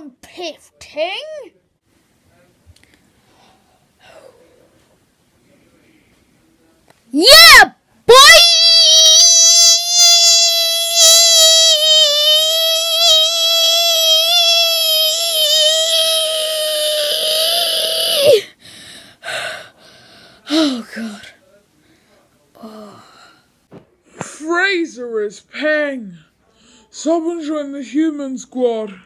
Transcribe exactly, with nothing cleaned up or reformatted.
on, Piff Ting. Yeah, boy! Oh, God. Oh. Fraser is paying. Someone join the human squad.